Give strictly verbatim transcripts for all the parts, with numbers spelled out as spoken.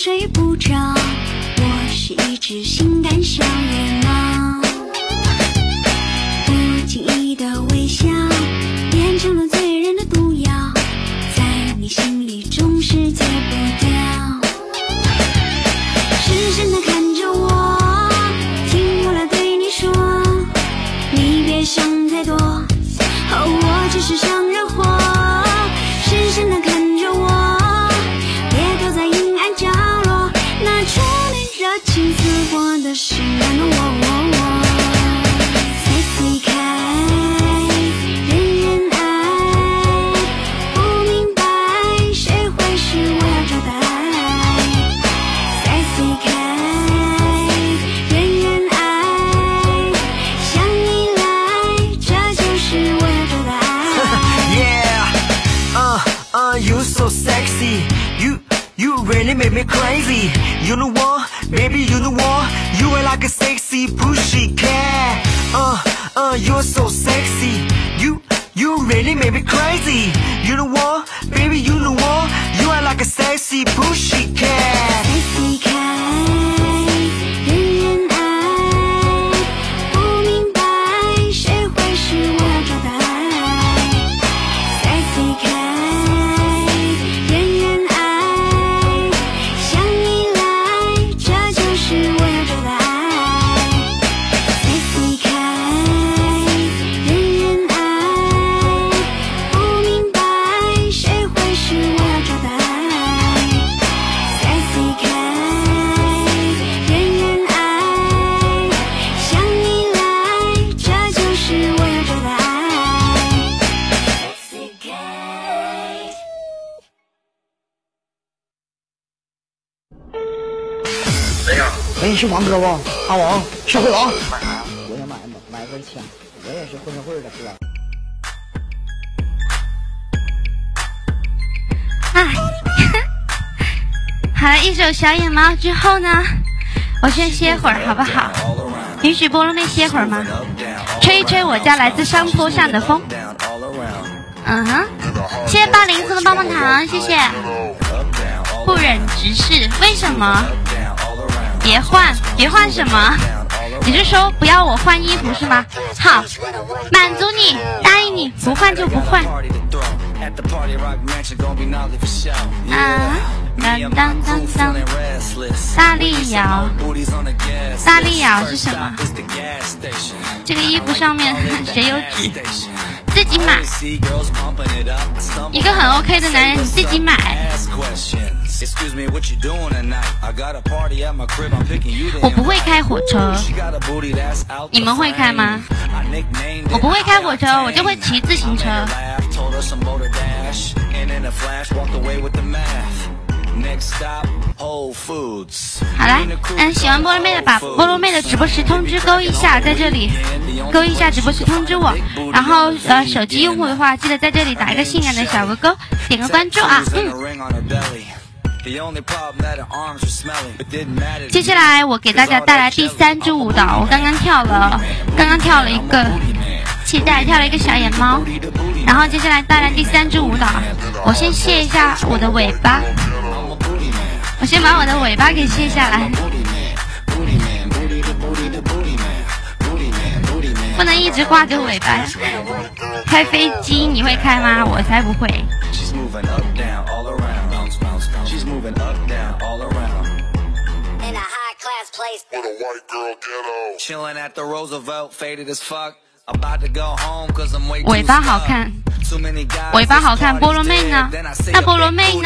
睡不着，我是一只性感小野猫，不经意的微笑变成了醉人的毒药，在你心里总是戒不掉。深深地看着我，听我来对你说，你别想太多，哦，我只是想惹祸。深深地看着我，别躲在阴暗角落，那初恋热情似火的性感的我，我我才离开，人人爱，不明白谁会是我要找的爱，才离开，人人爱，向你来，这就是我要找的爱。 Yeah, uh, uh, you so sexy, you, you really make me crazy. You know what, baby, you know what, you are like a sexy pushy cat. Uh, uh, you're so sexy, you, you really make me crazy. You know what, baby, you know what, you are like a sexy pushy cat. 才离开，人人爱，不明白谁会是我要找的爱，才离开，人人爱，向你来，这就是我要找的爱，才离开，人人爱，不明白谁会是我要找的爱，才离开，人人爱，向你来，这就是我要找的爱，才离开。 哎，是王哥不？阿王，社会王。我想买买根枪，我也是混社会的，是吧？ 哎，好了，一首小野猫之后呢，我先歇会儿好不好？允许菠萝妹歇会儿吗？吹一吹我家来自山坡上的风。嗯哼，谢谢八零送的棒棒糖，谢谢。不忍直视，为什么？别换，别换什么？你是说不要我换衣服是吗？好，满足你，答应你，不换就不换。啊，当当当当，大力摇，大力摇是什么？这个衣服上面谁有纸？自己买。一个很 OK 的男人，你自己买。我不会开火车，你们会开吗？我不会开火车，我就会骑自行车。好啦，嗯，喜欢菠萝妹的把菠萝妹的直播时通知勾一下，在这里勾一下直播时通知我。然后呃，手机用户的话，记得在这里打一个性感的小勾勾，点个关注啊，嗯。接下来我给大家带来第三支舞蹈，我刚刚跳了，刚刚跳了一个，期待跳了一个小野猫，然后接下来带来第三支舞蹈，我先卸一下我的尾巴，我先把我的尾巴给卸下来，不能一直挂着尾巴。开飞机你会开吗？我才不会。She's moving up, down, all around. In a high class place. With a white girl ghetto. Chilling at the Roosevelt, faded as fuck. About to go home cause I'm way too 尾巴好看，尾巴好看，菠萝妹呢？那菠萝妹呢？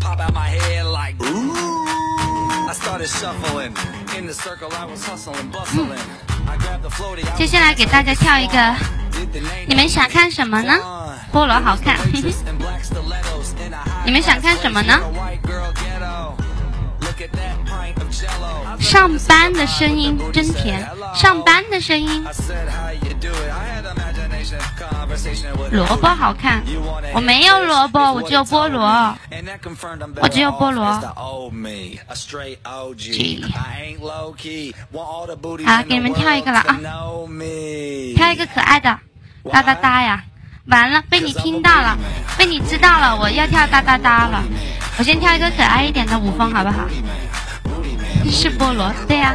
嗯，接下来给大家跳一个，你们想看什么呢？菠萝好看，呵呵，你们想看什么呢？上班的声音真甜，上班的声音。萝卜好看，我没有萝卜，我只有菠萝，我只有菠萝。G， 好，给你们跳一个了啊，跳一个可爱的，哒哒哒呀。完了，被你听到了，被被你知道了，我要跳哒哒哒了。我先跳一个可爱一点的舞风，好不好？是菠萝，对呀、啊。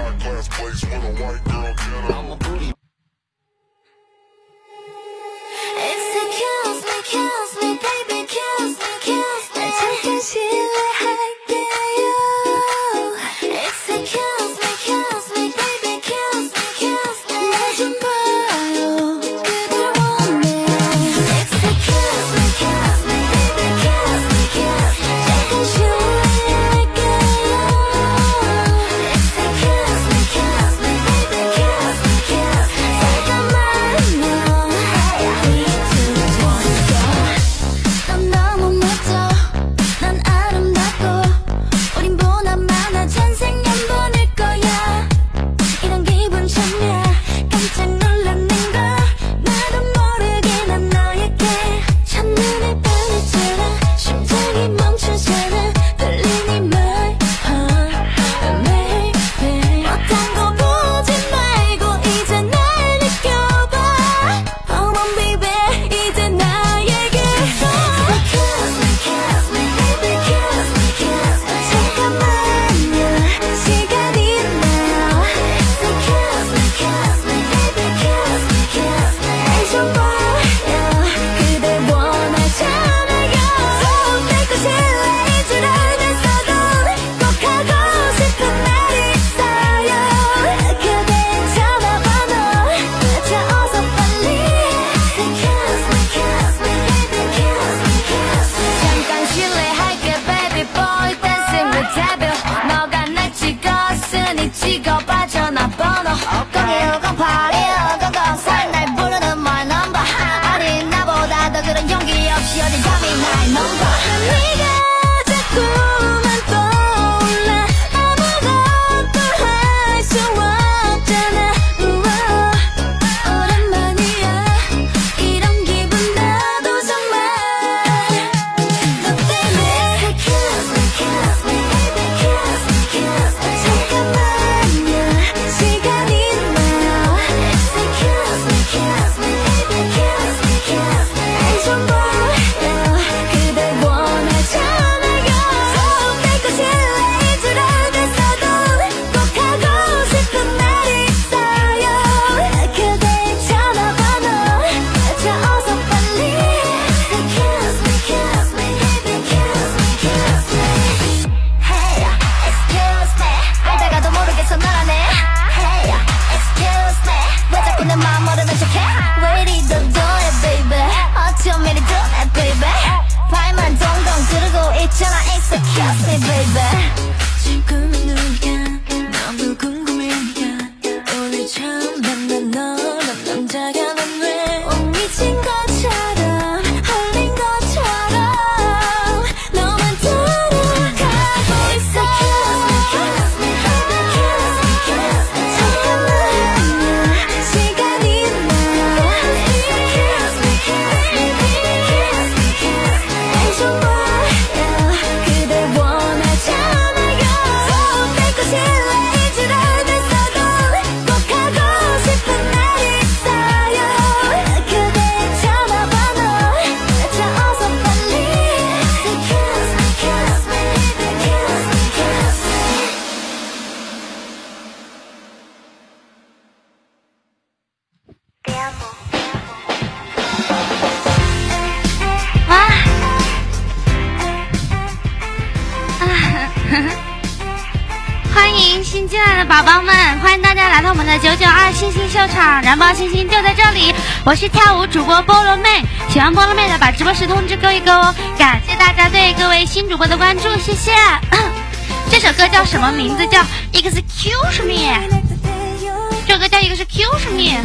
欢迎新进来的宝宝们，欢迎大家来到我们的九九二星星秀场，燃爆星星就在这里。我是跳舞主播菠萝妹，喜欢菠萝妹的把直播时通知勾一勾哦。感谢大家对各位新主播的关注，谢谢。这首歌叫什么名字？叫 Excuse Me。这首歌叫 Excuse Me。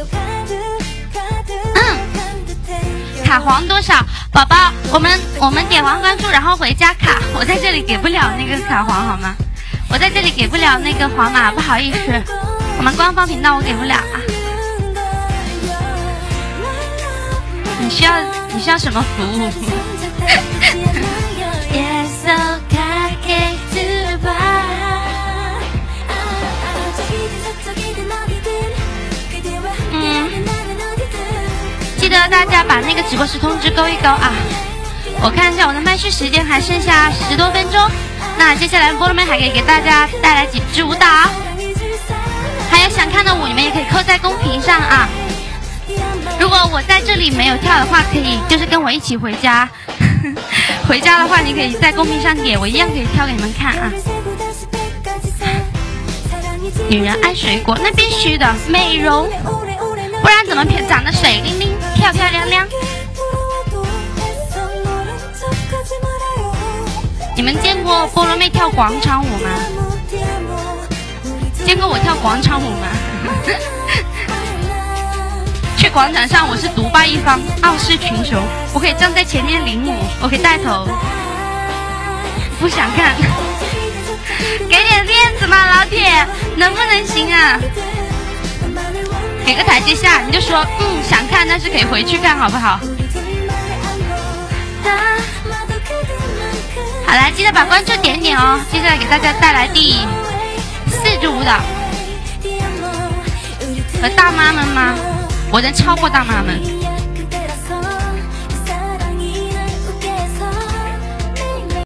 嗯，卡黄多少？宝宝，我们我们点完关注，然后回家卡。我在这里给不了那个卡黄好吗？我在这里给不了那个黄码，不好意思，我们官方频道我给不了啊。你需要你需要什么服务？嗯，记得大家把那个直播时通知勾一勾啊。 我看一下我的麦序时间还剩下十多分钟，那接下来菠萝妹还可以给大家带来几支舞蹈，还有想看的舞你们也可以扣在公屏上啊。如果我在这里没有跳的话，可以就是跟我一起回家。回家的话，你可以在公屏上点，我一样可以跳给你们看啊。女人爱水果，那必须的，美容，不然怎么长得水灵灵、漂漂亮亮？你们见过菠萝妹跳广场舞吗？见过我跳广场舞吗？去广场上我是独霸一方，傲视群雄，我可以站在前面领舞，我可以带头。不想看，给点面子嘛，老铁，能不能行啊？给个台阶下，你就说嗯想看，但是可以回去看，好不好？好啦，记得把关注点点哦。接下来给大家带来第四支舞蹈，和大妈们吗？我能超过大妈们。